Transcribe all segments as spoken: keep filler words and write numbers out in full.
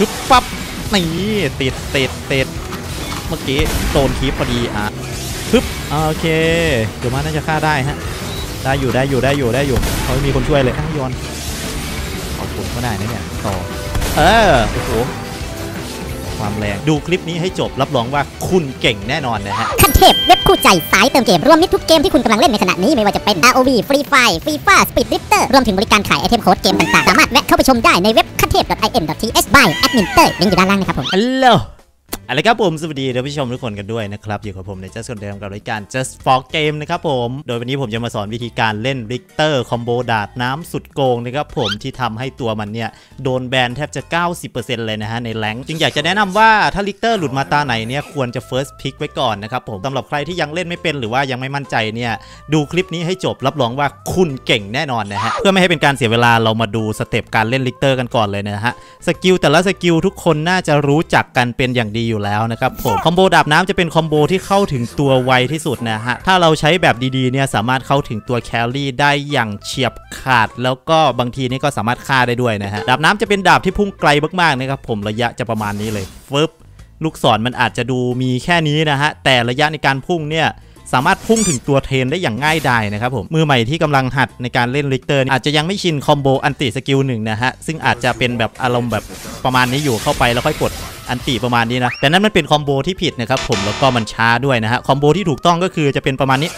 ปึ๊บปั๊บนี่ติดติดติดเมื่อกี้โดนคีบพอดีอ่ะปึ๊บโอเคเดี๋ยวมาน่าจะฆ่าได้ฮะได้อยู่ได้อยู่ได้อยู่ได้อยู่เขาไม่มีคนช่วยเลยอ้าวยอนขอบคุณก็ได้นะเนี่ยต่อเออโอ้โหความแรงดูคลิปนี้ให้จบรับรองว่าคุณเก่งแน่นอนนะฮะขั้นเทพเว็บคู่ใจสายเติมเกมรวมมิตรทุกเกมที่คุณกำลังเล่นในขณะนี้ไม่ว่าจะเป็น อาร์ โอ วี Free Fire FIFA Speed Drifter รวมถึงบริการขายไอเทมโค้ดเกมต่างๆสามารถแวะเข้าไปชมได้ในเว็บขั้นเทพ .in.th by แอดมินเตอร์ลิงก์อยู่ด้านล่างนะครับผมฮัลโหลอะไรครับผมสวัสดีท่านผู้ชมทุกคนกันด้วยนะครับอยู่กับผมใน Just คนเดิมกับรายการ Just for Game นะครับผมโดยวันนี้ผมจะมาสอนวิธีการเล่นริกเตอร์คอมโบดาดน้ำสุดโกงนะครับผมที่ทำให้ตัวมันเนี่ยโดนแบนแทบจะ เก้าสิบเปอร์เซ็นต์ เลยนะฮะในแรงค์จึงอยากจะแนะนำว่าถ้าริกเตอร์หลุดมาตาไหนเนี่ยควรจะ first pick ไว้ก่อนนะครับผมสำหรับใครที่ยังเล่นไม่เป็นหรือว่ายังไม่มั่นใจเนี่ยดูคลิปนี้ให้จบรับรองว่าคุณเก่งแน่นอนนะฮะเพื่อไม่ให้เป็นการเสียเวลาเรามาดูสเต็ปการเล่นริกเตอร์กันก่อนเลยนะฮะสกิลแต่ละสกิลทุกคนน่าจะรู้จักกันเป็นอย่างดีอยู่แล้วนะครับผมคอมโบดาบน้ำจะเป็นคอมโบที่เข้าถึงตัวไวที่สุดนะฮะถ้าเราใช้แบบดีๆเนี่ยสามารถเข้าถึงตัวแครี่ได้อย่างเฉียบขาดแล้วก็บางทีนี่ก็สามารถฆ่าได้ด้วยนะฮะดาบน้ำจะเป็นดาบที่พุ่งไกลมากๆนะครับผมระยะจะประมาณนี้เลยฟึบลูกศรมันอาจจะดูมีแค่นี้นะฮะแต่ระยะในการพุ่งเนี่ยสามารถพุ่งถึงตัวเทรนได้อย่างง่ายดายนะครับผมมือใหม่ที่กำลังหัดในการเล่นริกเตอร์อาจจะยังไม่ชินคอมโบอันติสกิลหนึ่งนะฮะซึ่งอาจจะเป็นแบบอารมณ์แบบประมาณนี้อยู่เข้าไปแล้วค่อยกดอันติประมาณนี้นะแต่นั้นมันเป็นคอมโบที่ผิดนะครับผมแล้วก็มันช้าด้วยนะฮะคอมโบที่ถูกต้องก็คือจะเป็นประมาณนี้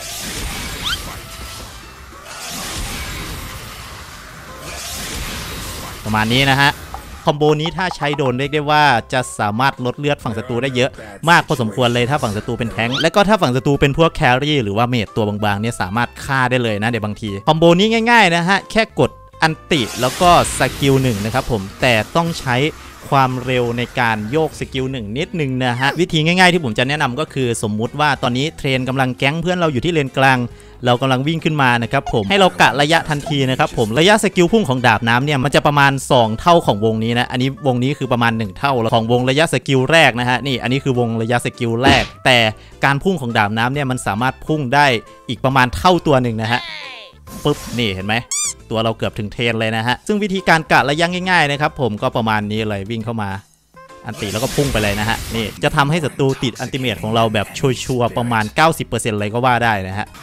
ประมาณนี้นะฮะคอมโบนี้ถ้าใช้โดนเรียกได้ว่าจะสามารถลดเลือดฝั่งศัตรูได้เยอะมากพอสมควรเลยถ้าฝั่งศัตรูเป็นแท้งและก็ถ้าฝั่งศัตรูเป็นพวกแครี่หรือว่าเมจตัวบางๆเนี่ยสามารถฆ่าได้เลยนะเดี๋ยวบางทีคอมโบนี้ง่ายๆนะฮะแค่กดอันติแล้วก็สกิลหนึ่งนะครับผมแต่ต้องใช้ความเร็วในการโยกสกิลหนึ่งนิดนึงนะฮะวิธีง่ายๆที่ผมจะแนะนำก็คือสมมุติว่าตอนนี้เทรนกำลังแก๊งเพื่อนเราอยู่ที่เลนกลางเรากำลังวิ่งขึ้นมานะครับผมให้เรากะระยะทันทีนะครับผมระยะสกิลพุ่งของดาบน้ำเนี่ยมันจะประมาณสองเท่าของวงนี้นะอันนี้วงนี้คือประมาณหนึ่งเท่าของวงระยะสกิลแรกนะฮะนี่อันนี้คือวงระยะสกิลแรกแต่การพุ่งของดาบน้ำเนี่ยมันสามารถพุ่งได้อีกประมาณเท่าตัวหนึ่งนะฮะปึ๊บนี่เห็นไหมตัวเราเกือบถึงเทรนเลยนะฮะซึ่งวิธีการกะระยะง่ายๆนะครับผมก็ประมาณนี้เลยวิ่งเข้ามาอันติแล้วก็พุ่งไปเลยนะฮะนี่จะทำให้ศัตรูติดอันติเมตของเราแบบชัวร์ๆประมาณ เก้าสิบเปอร์เซ็นต์ เลยก็ว่าได้นะฮะ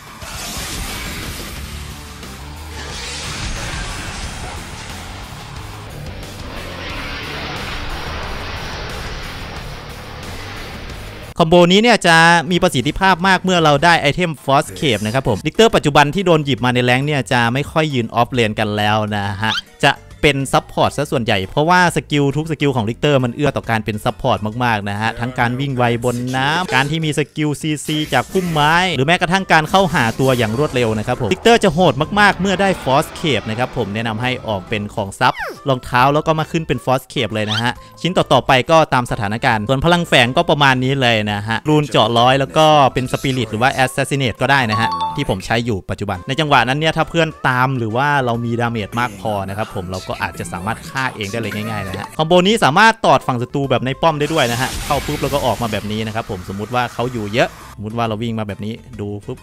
คอมโบนี้เนี่ยจะมีประสิทธิภาพมากเมื่อเราได้ไอเทมฟอสเคปนะครับผมริกเตอร์ปัจจุบันที่โดนหยิบมาในแรงเนี่ยจะไม่ค่อยยืนออฟเลนกันแล้วนะฮะจะเป็นซับพอร์ตซะส่วนใหญ่เพราะว่าสกิลทุกสกิลของริกเตอร์มันเอื้อต่อการเป็นซับพอร์ตมากๆนะฮะทั้งการวิ่งไวบนน้ำการที่มีสกิลซีซีจากพุ่มไม้หรือแม้กระทั่งการเข้าหาตัวอย่างรวดเร็วนะครับผมริกเตอร์จะโหดมากๆเมื่อได้ฟอสเคปนะครับผมแนะนำให้ออกเป็นของซับรองเท้าแล้วก็มาขึ้นเป็นฟอสเคปเลยนะฮะชิ้นต่อๆไปก็ตามสถานการณ์ส่วนพลังแฝงก็ประมาณนี้เลยนะฮะรูนเจาะร้อยแล้วก็เป็นสปิริตหรือว่าแอสซัสซิเนตก็ได้นะฮะที่ผมใช้อยู่ปัจจุบันในจังหวะนั้นเนี่ยถ้าเพื่อนตามหรือว่าเรามีดาเมจมากพอนะครับผมเราก็อาจจะสามารถฆ่าเองได้เลยง่ายๆนะฮะคอมโบนี้สามารถตอดฝั่งศัตรูแบบในป้อมได้ด้วยนะฮะเข้าปุ๊บแล้วก็ออกมาแบบนี้นะครับผมสมมุติว่าเขาอยู่เยอะสมมติว่าเราวิ่งมาแบบนี้ดูปุ๊บ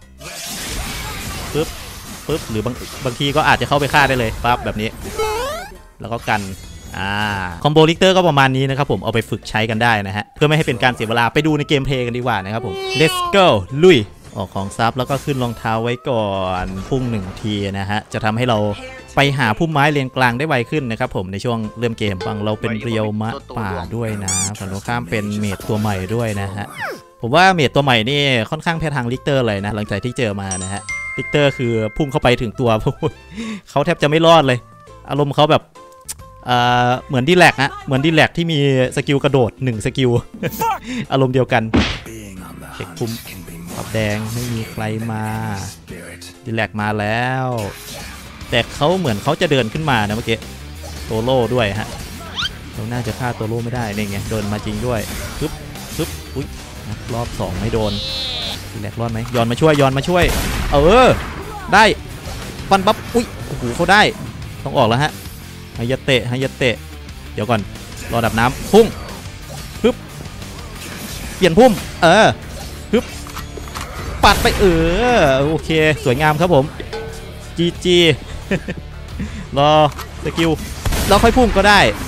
ปุ๊บปุ๊บหรือบางบางทีก็อาจจะเข้าไปฆ่าได้เลยปั๊บแบบนี้แล้วก็กันอ่าคอมโบริกเตอร์ก็ประมาณนี้นะครับผมเอาไปฝึกใช้กันได้นะฮะเพื่อไม่ให้เป็นการเสียเวลาไปดูในเกมเพลย์กันดีกว่านะครับผม let's go ลุยออกของซับแล้วก็ขึ้นรองเท้าไว้ก่อนพุ่งหนึ่งทีนะฮะจะทำให้เราไปหาพุ่มไม้เลนกลางได้ไวขึ้นนะครับผมในช่วงเริ่มเกมฝั่งเราเป็นเรียวมะป่าด้วยนะฝั่งตรงข้ามเป็นเมดตัวใหม่ด้วยนะฮะผมว่าเมดตัวใหม่นี่ค่อนข้างแพ้ทางริกเตอร์เลยนะหลังจากที่เจอมานะฮะริกเตอร์คือพุ่งเข้าไปถึงตัวเขาแทบจะไม่รอดเลยอารมณ์เขาแบบเหมือนดีแลกนะเหมือนดีแลกที่มีสกิลกระโดดหนึ่งสกิล อารมณ์เดียวกันเช็คพุ่มปับแดงไม่มีใครมาดีแลกมาแล้วแต่เขาเหมือนเขาจะเดินขึ้นมานะเมื่อกี้โตโร่ด้วยฮะเราน่าจะฆ่าโตโร่ไม่ได้เนี่ยไงเดินมาจริงด้วยปึ๊บปึ๊บอุ้ยรอบสองไม่โดนดีแลกรอดไหมย้อนมาช่วยย้อนมาช่วยเออได้ฟันปั๊บอุ้ยโอ้โหเขาได้ต้องออกแล้วฮะฮายาเตะฮายาเตะเดี๋ยวก่อนรอดับน้ำพุ่งปึ๊บเปลี่ยนพุ่มเออปึ๊บปัดไปเออโอเคสวยงามครับผมจีจีรอสกิลเราค่อยพุ่งก็ได้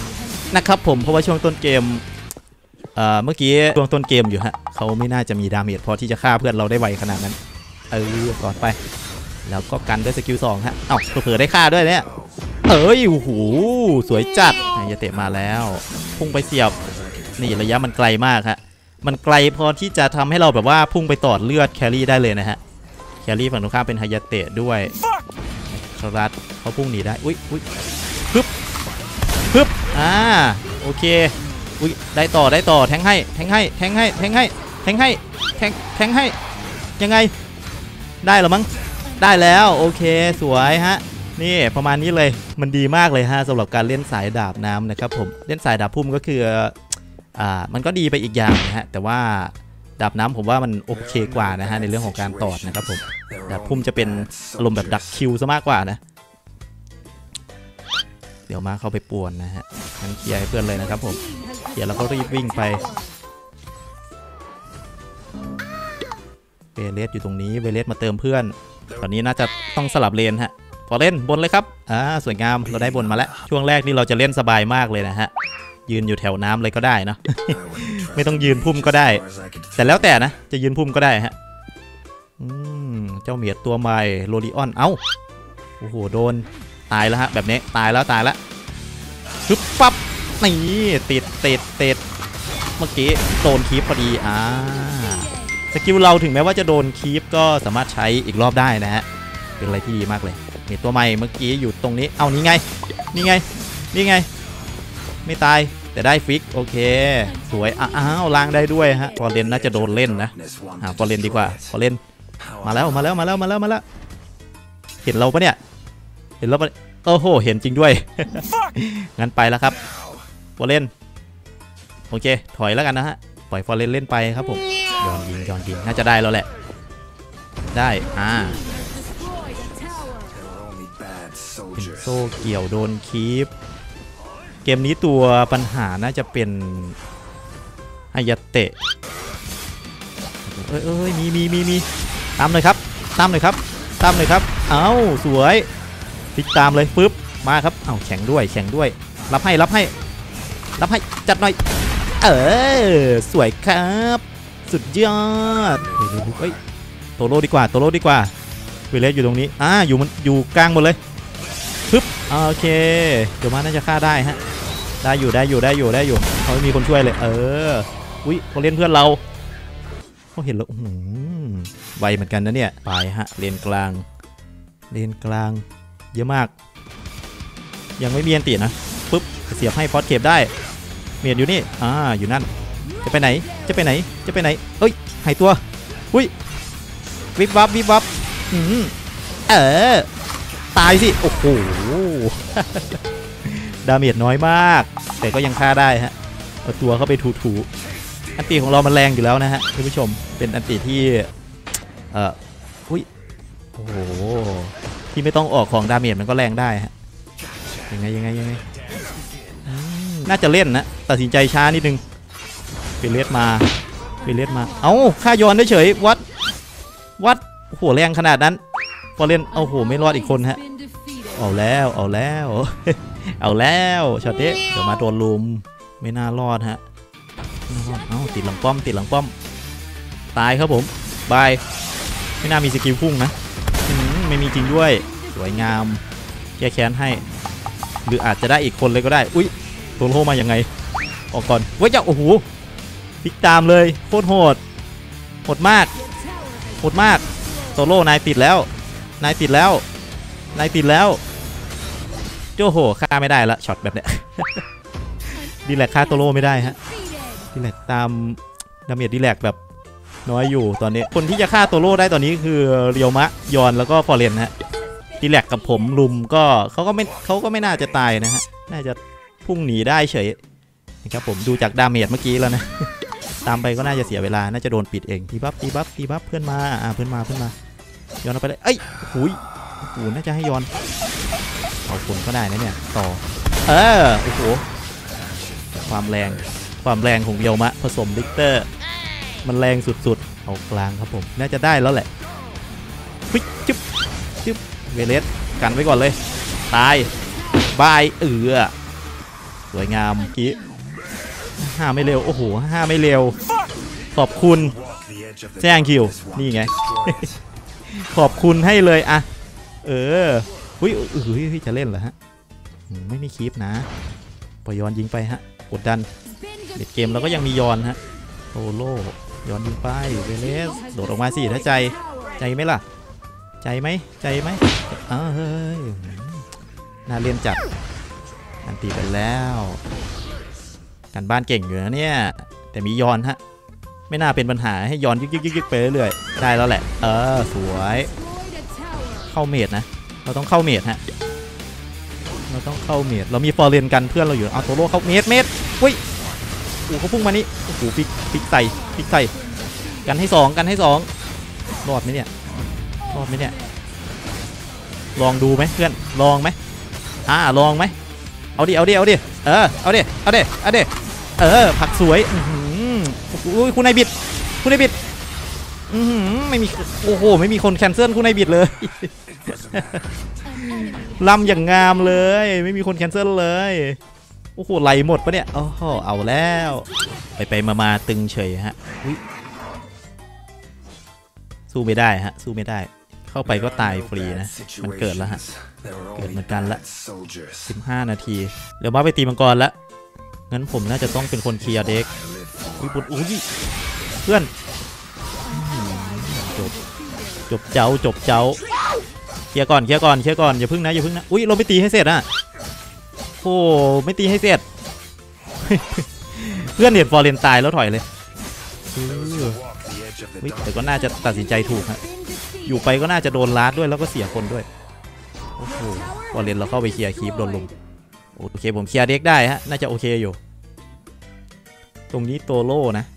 นะครับผมเพราะว่าช่วงต้นเกมเอ่อเมื่อกี้ช่วงต้นเกมอยู่ฮะเขาไม่น่าจะมีดาเมจพอที่จะฆ่าเพื่อนเราได้ไวขนาดนั้นเออก่อนไปแล้วก็กันด้วยสกิลสองฮะเอ้าเผื่อได้ฆ่าด้วยเนี่ยเอ้ยโอ้โหสวยจัดฮายาเตะมาแล้วพุ่งไปเสียบนี่ระยะมันไกลมากฮะมันไกลพอที่จะทำให้เราแบบว่าพุ่งไปตอดเลือดแครี่ได้เลยนะฮะแครี่ฝั่งตรงข้ามเป็นฮายาเตะด้วยครับเขาพุ่งหนีได้อุ้ยอุ้ยปึ๊บปึ๊บอ่าโอเคอุ้ยได้ต่อได้ต่อแทงให้แทงให้แทงให้แทงให้แทงให้แทงแทงให้ยังไงได้หรอมั้งได้แล้วโอเคสวยฮะนี่ประมาณนี้เลยมันดีมากเลยฮะสำหรับการเล่นสายดาบน้ำนะครับผมเล่นสายดาบพุ่มก็คืออ่ามันก็ดีไปอีกอย่างนะฮะแต่ว่าดาบน้ำผมว่ามันโอเคกว่านะฮะในเรื่องของการตอดนะครับผมดาบพุ่มจะเป็นอารมณ์แบบดักคิวซะมากกว่านะเดี๋ยวมาเข้าไปป่วนนะฮะงั้นเคลียร์ให้เพื่อนเลยนะครับผมเคลียร์แล้วก็รีบวิ่งไปเวเลสอยู่ตรงนี้เวเลสมาเติมเพื่อนตอนนี้น่าจะต้องสลับเลนฮะพอเล่นบนเลยครับอ่าสวยงามเราได้บนมาแล้วช่วงแรกนี่เราจะเล่นสบายมากเลยนะฮะยืนอยู่แถวน้ำเลยก็ได้เนาะ ไม่ต้องยืนพุ่มก็ได้แต่แล้วแต่นะจะยืนพุ่มก็ได้ฮะอืมเจ้าเมียดตัวใหม่โรลิออนเอ้าโอ้โหโดนตายแล้วฮะแบบนี้ตายแล้วตายแล้วปึ๊บปั๊บนี่ติดติดติดเมื่อกี้โดนคีปพอดีอ่าสกิลเราถึงแม้ว่าจะโดนคีปก็สามารถใช้อีกรอบได้นะฮะเป็นอะไรที่ดีมากเลยมีตัวใหม่เมื่อกี้อยู่ตรงนี้เอานี่ไงนี่ไงนี่ไงไม่ตายแต่ได้ฟิกโอเคสวยอ้าวล้างได้ด้วยฮะพอเล่นน่าจะโดนเล่นนะหาพอเล่นดีกว่าพอเล่นมาแล้วมาแล้วมาแล้วมาแล้วมาแล้วเห็นเราปะเนี่ยเห็นเราปะโอ้โหเห็นจริงด้วย งั้นไปแล้วครับพอเล่นโอเคถอยแล้วกันนะฮะปล่อยพอเล่นเล่นไปครับผมย้อนยิงย้อนยิงน่าจะได้แล้วแหละได้อ่าโซ่เกี่ยวโดนคีปเกมนี้ตัวปัญหาน่าจะเป็นฮายาเตะเอ้ยเอ้ยมีมีมีมีตามเลยครับตามเลยครับตามเลยครับเอ้าสวยติดตามเลยปึ๊บมาครับเอ้าแข็งด้วยแข็งด้วยรับให้รับให้รับให้จัดหน่อยเออสวยครับสุดยอดเฮ้ยโตโร่ดีกว่าโตโร่ดีกว่าเวเลสอยู่ตรงนี้อ่าอยู่มันอยู่กลางหมดเลยปึ๊บโอเคเดี๋ยวมาน่าจะฆ่าได้ฮะได้อยู่ได้อยู่ได้อยู่ได้อยู่เขาไม่มีคนช่วยเลยเอออุ้ยเขาเล่นเพื่อนเราเขาเห็นแล้วไวเหมือนกันนะเนี่ยไปฮะเลนกลางเลนกลางเยอะมากยังไม่มีอันตีนะปึ๊บเสียบให้ฟอสเคปได้เมียดอยู่นี่อ่าอยู่นั่นจะไปไหนจะไปไหนจะไปไหนเอ้ยหายตัวอุ้ยวิบวับวิบวับอืมเออตายสิโอ้โห ดาเมจน้อยมากแต่ก็ยังฆ่าได้ฮะเอาตัวเข้าไปถูๆอันตีของเรามันแรงอยู่แล้วนะฮะท่านผู้ชมเป็นอันตีที่เอ่ออุ้ยโอ้โหที่ไม่ต้องออกของดาเมจมันก็แรงได้ฮะยังไงยังไงยังไงน่าจะเล่นนะตัดสินใจช้านิดนึงเปเลสมาเปเลสมาเอ้าฆ่าย้อนได้เฉยวัดวัดโอ้โหแรงขนาดนั้นพอเล่นโอ้โหไม่รอดอีกคนฮะเอาแล้วเอาแล้วเอาแล้วช็อตนี้เดี๋ยวมาโดนลุมไม่น่ารอดฮะเอ้าติดหลังป้อมติดหลังป้อมตายครับผมบายไม่น่ามีสกิลพุ่งนะไม่มีจริงด้วยสวยงามแก้แค้นให้หรืออาจจะได้อีกคนเลยก็ได้อุ้ยโดนโลมายังไงออกก่อนเว้ยเจ้าโอ้โหพลิกตามเลยโคตรโหดโหดมากโหดมากโซโล่นายติดแล้วนายติดแล้วนายติดแล้วโจ้โหฆ่าไม่ได้ละช็อตแบบเนี้ย ดีแลกฆ่าโตโร่ไม่ได้ฮะดีแลกตามดาเมจดีแลกแบบน้อยอยู่ตอนนี้คนที่จะฆ่าโตโร่ได้ตอนนี้คือเรียวมะยอนแล้วก็ฟอร์เรนฮะดีแลกกับผมลุมก็เขาก็ไม่เขาก็ไม่น่าจะตายนะฮะน่าจะพุ่งหนีได้เฉยนะครับผมดูจากดาเมจเมื่อกี้แล้วนะ ตามไปก็น่าจะเสียเวลาน่าจะโดนปิดเองตีบัฟตีบัฟตีบัฟเพื่อนมาอ่าเพื่อนมาเพื่อนมาย้อนเอาไปเลยเอ้ยหุยโอ้โหน่าจะให้ย้อนเอาคนก็ได้นะเนี่ยต่อเออโอ้โหความแรงความแรงของเบียวมะผสมลิกเตอร์มันแรงสุดๆเอากลางครับผมน่าจะได้แล้วแหละปิ๊บจึ๊บจึ๊บเวเลสกันไว้ก่อนเลยตายบายเอือวยงามกี้ห้าไม่เร็วโอ้โหห้าไม่เร็วขอบคุณแจ้งคิวนี่ไง ขอบคุณให้เลยอะเอออุ้ยอุ้ยจะเล่นเหรอฮะไม่มีคลิปนะปล่อยย้อนยิงไปฮะกดดันเด็ดเกมเราก็ยังมีย้อนฮะโตโล่ย้อนยิงไปเวเลสโดดออกมาสิถ้าใจใจไหมล่ะใจไหมใจไหมเอ้ยน่าเล่นจัดอันตีไปแล้วการบ้านเก่งอยู่นะเนี่ยแต่มีย้อนฮะไม่น่าเป็นปัญหาให้ย้อนยึกยึกยึกยึกไปเรื่อยๆได้แล้วแหละเออสวยเข้าเมดนะเราต้องเข้าเมดฮะเราต้องเข้าเมดเรามีฟอร์เรนกันเพื่อนเราอยู่เอาโตโร่เข้าเมดเมดอุ้ยโอ้เขาพุ่งมานี่โอ้โหพลิกพลิกใส่พลิกใส่กันให้สองกันให้สองรอดไหมเนี่ยรอดไหมเนี่ยลองดูไหมเพื่อนลองไหมอ่าลองไหมเอาดิเอาดิเอาดิเออเอาดิเอาดิเอาดิเออผักสวยอุ้ยคุณนายบิดคุณนายบิดอืมไม่มีโอ้โหไม่มีคนแคนเซิลคุณนายบิดเลย ลำอย่างงามเลยไม่มีคนแคนเซิลเลยโอ้โหไหลหมดปะเนี่ยโอ้โหเอาแล้วไปไปมามาตึงเฉยฮะสู้ไม่ได้ฮะสู้ไม่ได้เข้าไปก็ตายฟรีนะมันเกิดแล้วฮะเกิดเหมือนกันละสิบห้านาทีเดี๋ยวมาไปตีมังกรละงั้นผมน่าจะต้องเป็นคนเคลียร์เด็กอุ้ยปุ๊บอุ้ยเพื่อนจบจบเจ้าจบเจ้าเคลียร์ก่อนเคลียร์ก่อนเคลียร์ก่อนอย่าพึ่งนะอย่าพึ่งนะอุ้ยเราไม่ตีให้เสร็จอ่ะโอ้ไม่ตีให้เสร็จ เพื่อนเน็ตฟอร์เรนตายแล้วถอยเลยแต่ก็น่าจะตัดสินใจถูกฮะอยู่ไปก็น่าจะโดนลาดด้วยแล้วก็เสียคนด้วยโอ้โหฟอร์เรนเราเข้าไปเคลียร์คีปโดนลุมโอเคผมเคลียร์เด็กได้ฮะน่าจะโอเคอยู่ตรงนี้โตโล่นะ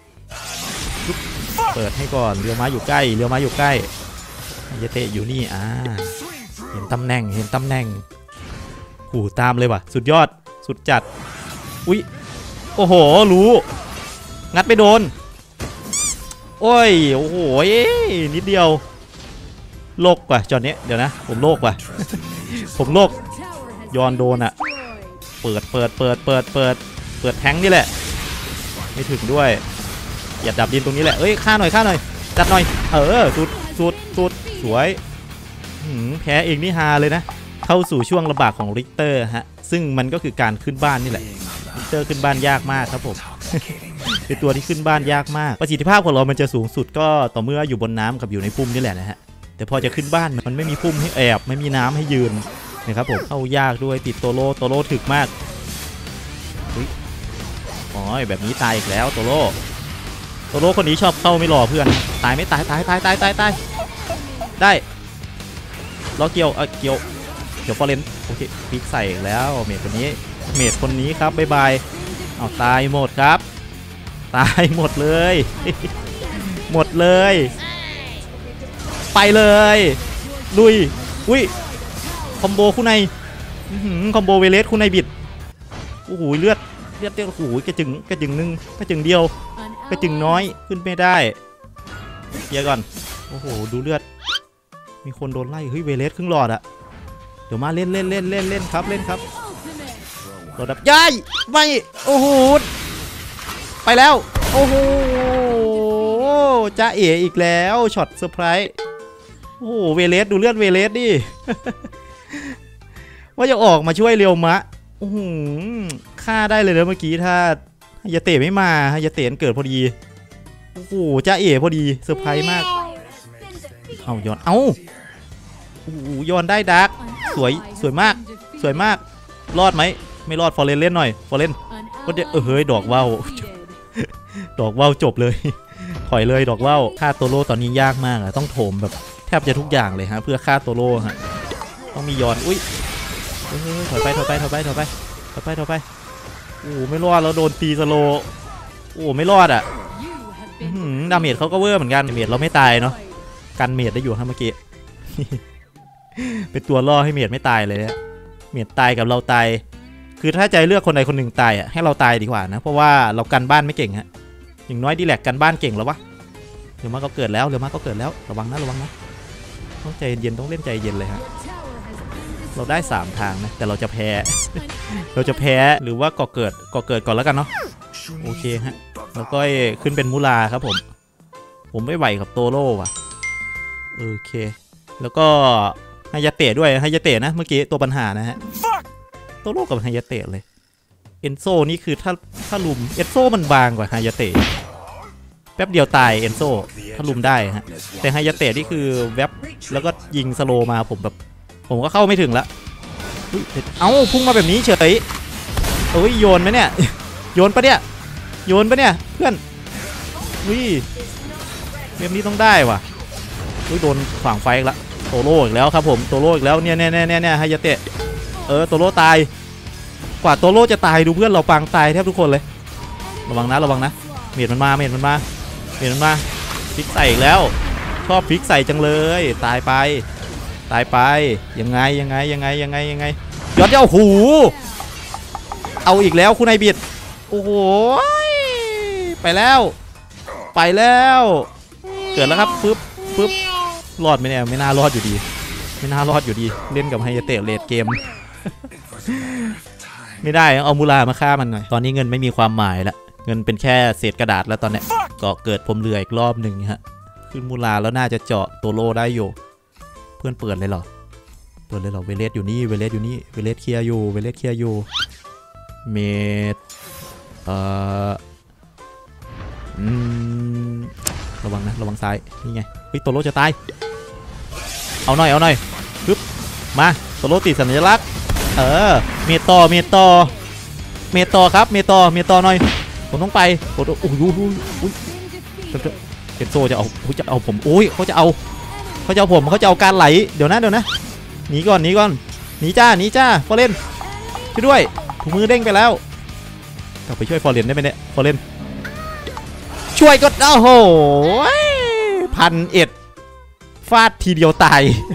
เปิดให้ก่อนเรือม้าอยู่ใกล้เรือม้าอยู่ใกล้เยเตะอยู่นี่อ่าเห็นตำแหน่งเห็นตำแหน่งหูตามเลยว่ะสุดยอดสุดจัดอุ๊ยโอ้โหรู้งัดไปโดนโอ้ยโอ้โหนิดเดียวโลกว่ะจอนนี้เดี๋ยวนะผมโลกว่ะ ผมโลกย้อนโดนอะเปิดเปิดเปิดเปิดเปิดเปิดแทงนี่แหละไม่ถึงด้วยอย่าดับดินตรงนี้แหละเอ้ยฆ่าหน่อยฆ่าหน่อยจัดหน่อยเออสุดสุดสุดสวยแพ้เองนี่ฮาเลยนะเข้าสู่ช่วงลำบากของริกเตอร์ฮะซึ่งมันก็คือการขึ้นบ้านนี่แหละริกเตอร์ขึ้นบ้านยากมากครับผม เป็นตัวที่ขึ้นบ้านยากมากประสิทธิภาพของเรามันจะสูงสุดก็ต่อเมื่ออยู่บนน้ำกับอยู่ในพุ่มนี่แหละนะฮะแต่พอจะขึ้นบ้านมันไม่มีพุ่มให้แอบไม่มีน้ำให้ยืนนะครับผมเข้ายากด้วยติดโตโร่โตโร่ถึกมากอ๋อแบบนี้ตายอีกแล้วโตโร่โตโร่คนนี้ชอบเข้าไม่รอเพื่อนตายไม่ตายตายตายตายตายตายได้ล้อเกี่ยวเออเกี่ยวเกี่ยวฟอร์เรนโอเคพลิกใส่แล้วเมดคนนี้เมดคนนี้ครับบ๊ายบายเอาตายหมดครับตายหมดเลย หมดเลยไปเลยลุยอุ้ยคอมโบคู่ในคอมโบเวเลสคู่ในบิดโอ้โหเลือดเลือดเลือดโอ้โหกระจึงกระจึงนึงกระจึงเดียวกระจึงน้อยขึ้นไม่ได้เคลียร์ก่อนโอ้โหดูเลือดมีคนโดนไล่เฮ้ยเวเลสครึ่งหลอดอะเดี๋ยวมาเล่นเล่นเล่นเล่นเล่นครับเล่นครับเราดับย้ายไม่โอ้โหไปแล้วโอ้โหจ้าเอ๋อีกแล้วช็อตเซอร์ไพรส์โอ้โหเวเลสดูเลือดเวเลสดิ ว่าจะออกมาช่วยเรียวมะโอ้โหฆ่าได้เลยนะเมื่อกี้ถ้ายาเตะไม่มาฮายาเตะเกิดพอดีโอ้โหจ้าเอ๋พอดีเซอร์ไพรส์มากเอาย้อนเอาโอ้โหย้อนได้ดาร์กสวยสวยมากสวยมากรอดไหมไม่รอดฟอร์เรนเล่นหน่อยฟอร์เรนก็เดี๋ยวเออเฮ้ยดอกว่าวดอกว่าวจบเลยถอยเลยดอกว่าวฆ่าโตโร่ตอนนี้ยากมากอะต้องโถมแบบแทบจะทุกอย่างเลยฮะเพื่อฆ่าโตโร่ฮะต้องมีย้อนอุ้ยถอยไปถอยไปถอยไปถอยไปถอยไปถอยไปโอ้ไม่รอดแล้วโดนตีสโลโอ้ไม่รอดอ่ะดาเมจเขาก็เวอร์เหมือนกันดาเมจเราไม่ตายเนาะกันเมจได้อยู่ฮะเมื่อกี้ เป็นตัวล่อให้เมจไม่ตายเลยฮะเมจตายกับเราตายคือถ้าใจเลือกคนใดคนหนึ่งตายอ่ะให้เราตายดีกว่านะเพราะว่าเรากันบ้านไม่เก่งฮะอย่างน้อยดีแลกกันบ้านเก่งแล้ววะเดี๋ยวมาก็เกิดแล้วเดี๋ยวมาก็เกิดแล้วระวังนะระวังนะต้องใจเย็นต้องเล่นใจเย็นเลยฮะรเราได้สามทางนะแต่เราจะแพ้ เราจะแพ้หรือว่าก่อเกิดก่อเกิดก่อนแล้วกันเนาะโอเคฮะแล้วก็ขึ้นเป็นมูลาครับผมผมไม่ไหวกับโตโร่ว่ะโอเคแล้วก็ไฮยาเตะด้วยไฮยาเตะนะเมื่อกี้ตัวปัญหานะฮะโตโร่กับไฮยาเตะเลยเอนโซนี่คือถ้าถ้าลุมเอนโซมันบางกว่าไฮยาเตะแป๊บเดียวตายเอนโซถ้าลุมได้ฮะแต่ไฮยาเตะนี่คือแวบแล้วก็ยิงสโลมาผมแบบผมก็เข้าไม่ถึงละเอ้าพุ่งมาแบบนี้เฉยเอ้ยโยนไหมเนี่ยโยนปะเนี่ยโยนปะเนี่ยเพื่อนวิเกมนี้ต้องได้ว่ะอุ้ยโดนขวางไฟอีกละโตโร่อีกแล้วครับผมโตโร่อีกแล้วเนี่ยเนี่ยเนี่ยเนี่ยไฮยาเตะเออโตโร่ตายกว่าโตโร่จะตายดูเพื่อนเราปางตายแทบทุกคนเลยระวังนะระวังนะเมียดมันมาเมียดมันมาเมียดมันมาพลิกใส่อีกแล้วชอบพลิกใส่จังเลยตายไปตายไปยังไงยังไงยังไงยังไงยังไงยอดเย้าหูเอาอีกแล้วคุณนายบิดโอ้โหไปแล้วไปแล้วเกิดแล้วครับปึ๊บปึ๊บรอดไหมเนี่ยไม่น่ารอดอยู่ดีไม่น่ารอดอยู่ดีเล่นกับไฮยาเตะเลดเกม ไม่ได้เอามูลามาฆ่ามันหน่อยตอนนี้เงินไม่มีความหมายละเงินเป็นแค่เศษกระดาษแล้วตอนเนี้ยก็เกิดผมเหลืออีกรอบหนึ่งฮะขึ้นมูลาแล้วน่าจะเจาะตัวโลได้อยู่เพื่อนเปิดเลยเหรอเปิดเลยเหรอเวเลสอยู่นี่เวเลสอยู่นี่เวเลสเคลียร์อยู่เวเลสเคลียร์อยู่เมดเอ่ออืมระวังนะระวังซ้ายนี่ไงเฮ้ยตัวโลจะตายเอาหน่อยเอาหน่อยปึ๊บมาตัวโลติดสัญลักษณ์เออเมตอเมตอเมตอครับเมตอเมตอหน่อยผมต้องไปโอ้โหโอ้โหโอ้ยเอ็นโซจะเอาจะเอาผมโอ้ยเขาจะเอาเขาจะเอาผมเขาจะเอาการไหลเดี๋ยวนะเดี๋ยวนะหนีก่อนหนีก่อนหนีจ้าหนีจ้าฟอร์เรนช่วยด้วยถุงมือเด้งไปแล้วกลับไปช่วยฟอร์เรนได้ไหมเนี่ยฟอร์เรนช่วยก็โอ้โหพันเอ็ดฟาดทีเดียวตาย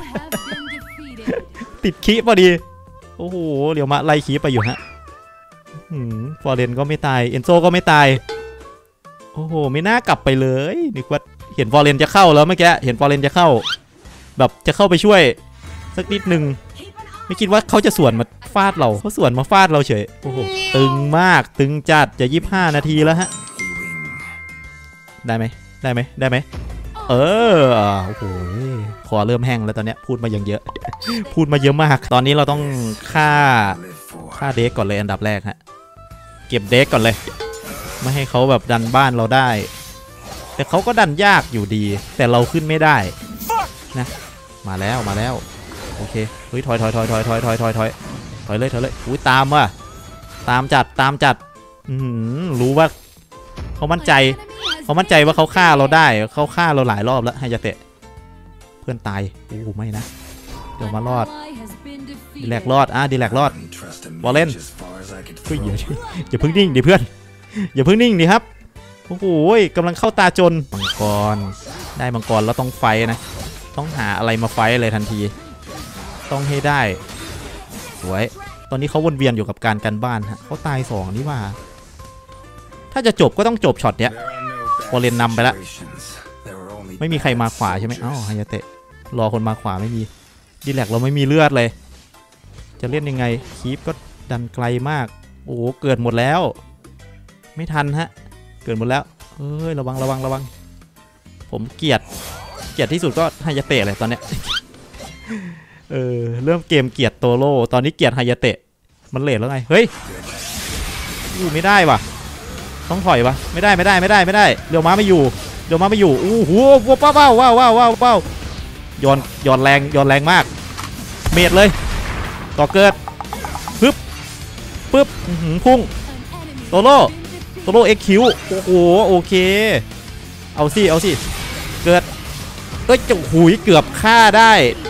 ติดคีพอดีโอ้โหเดี๋ยวมาไล่คีไปอยู่ฮะฟอร์เรนก็ไม่ตายเอนโซก็ไม่ตายโอ้โหไม่น่ากลับไปเลยนึกว่าเห็นฟอร์เรนจะเข้าแล้วเมื่อกี้เห็นฟอร์เรนจะเข้าแบบจะเข้าไปช่วยสักนิดนึงไม่คิดว่าเขาจะสวนมาฟาดเราเขาสวนมาฟาดเราเฉยโอ้โหตึงมากตึงจัดจะยี่สิบห้านาทีแล้วฮะได้ไหมได้ไหมได้ไหมเออโอ้โหคอเริ่มแห้งแล้วตอนเนี้ยพูดมาอย่างเยอะ พูดมาเยอะมากตอนนี้เราต้องฆ่าฆ่าเด็กก่อนเลยอันดับแรกฮะเก็บเด็กก่อนเลยไม่ให้เขาแบบดันบ้านเราได้แต่เขาก็ดันยากอยู่ดีแต่เราขึ้นไม่ได้นะมาแล้วมาแล้วโอเคเฮ้ยถอยถอยถอยถอยถอยถอยถอยถอยถอยเลยถอยเลยอุ้ยตามว่ะตามจัดตามจัดอืมรู้ว่าเขามั่นใจเขามั่นใจว่าเขาฆ่าเราได้เขาฆ่าเราหลายรอบแล้วไฮยาเตะเพื่อนตายโอ้ไม่นะเดี๋ยวมารอดดีแลกรอดอ่ะดีแลกรอดบอลเล่นเฮ้ยอย่าอย่าเพิ่งนิ่งดิเพื่อนอย่าเพิ่งนิ่งดิครับโอ้โหกำลังเข้าตาจนมังกรได้มังกรแล้วต้องไฟนะต้องหาอะไรมาไฟเลยทันทีต้องให้ได้สวยตอนนี้เขาวนเวียนอยู่กับการกันบ้านฮะเขาตายสองนี่ว่าถ้าจะจบก็ต้องจบช็อตเนี้ยฟอร์เรนนำไปแล้วไม่มีใครมาขวาใช่ไหมอ้าวไฮยาเตะรอคนมาขวาไม่มีดีแลกเราไม่มีเลือดเลยจะเล่นยังไงคีปก็ดันไกลมากโอ้เกิดหมดแล้วไม่ทันฮะเกิดหมดแล้วเอ้ยระวังระวังระวังผมเกลียดเกลียดที่สุดก็ไฮยาเตะเลยตอนเนี้ยเออเริ่มเกมเกลียดโตโร่ตอนนี้เกลียดไฮยาเตะมันเลทแล้วไงเฮ้ยอยู่ไม่ได้ว่ะต้องถอยวะไม่ได้ไม่ได้ไม่ได้ไม่ได้เดี๋ยวม้าไม่อยู่เดี๋ยวม้าไม่อยู่อู้หูว้าวว้าวว้าวว้าวว้าวย้อนย้อนแรงย้อนแรงมากเมดเลยต่อเกิดปึ๊บปึ๊บพุ่งโตโร่โตโร่เอ็กคิวโอ้โหโอเคเอาสิเอาสิเกิดเอ้ยจะหุยเกือบฆ่าได้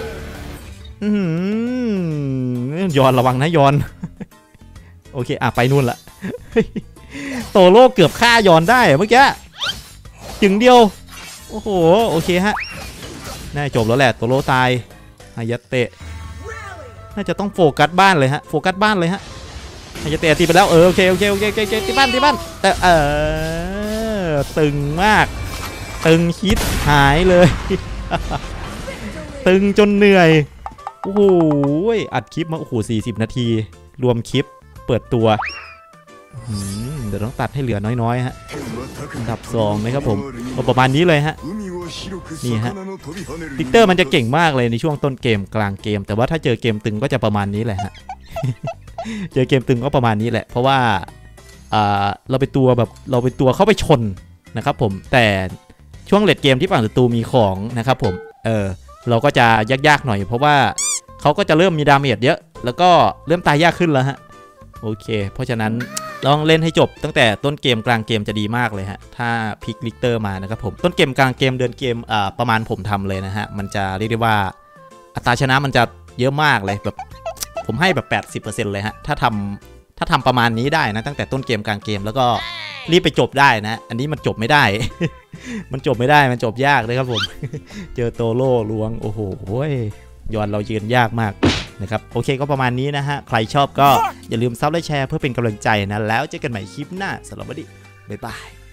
ย้อนระวังนะย้อนโอเคอ่ะไปนู่นละโตโร่เกือบฆ่าย้อนได้เมื่อกี้จึงเดียวโอ้โหโอเคฮะน่าจบแล้วแหละโตโร่ตายไฮยาเตะน่าจะต้องโฟกัสบ้านเลยฮะโฟกัสบ้านเลยฮะไฮยาเตะตีไปแล้วเออโอเคโอเคโอเคโอเคที่บ้านที่บ้านแต่เออตึงมากตึงคิดหายเลยตึงจนเหนื่อยโอ้โหอัดคลิปมาโอ้โหสี่สิบนาทีรวมคลิปเปิดตัวเดี๋ยวต้องตัดให้เหลือน้อยๆฮะอันดับสองนะครับผมประมาณนี้เลยฮะนี่ฮะลิกเตอร์มันจะเก่งมากเลยในช่วงต้นเกมกลางเกมแต่ว่าถ้าเจอเกมตึงก็จะประมาณนี้แหละฮะ เจอเกมตึงก็ประมาณนี้แหละเพราะว่าเราไปตัวแบบเราไปตัวเข้าไปชนนะครับผมแต่ช่วงเลดเกมที่ฝั่งศัตรูมีของนะครับผมเออเราก็จะยากๆหน่อยเพราะว่าเขาก็จะเริ่มมีดาเมจเยอะแล้วก็เริ่มตายยากขึ้นแล้วฮะโอเคเพราะฉะนั้นลองเล่นให้จบตั้งแต่ต้นเกมกลางเกมจะดีมากเลยฮะถ้าพิกลิกเตอร์มานะครับผมต้นเกมกลางเกมเดินเกมอ่าประมาณผมทำเลยนะฮะมันจะเรียกได้ว่าอัตราชนะมันจะเยอะมากเลยแบบผมให้แบบ แปดสิบเปอร์เซ็นต์ เลยฮะถ้าทำถ้าทำประมาณนี้ได้นะตั้งแต่ต้นเกมกลางเกมแล้วก็รีบไปจบได้นะอันนี้มันจบไม่ได้ มันจบไม่ได้มันจบยากเลยครับผม เจอโตโล่ล้วงโอ้โหย้อนเรายืนยากมากนะครับโอเคก็ประมาณนี้นะฮะใครชอบก็อย่าลืมซับและแชร์เพื่อเป็นกำลังใจนะแล้วเจอกันใหม่คลิปหน้าสำหรับวันนี้บ๊ายบาย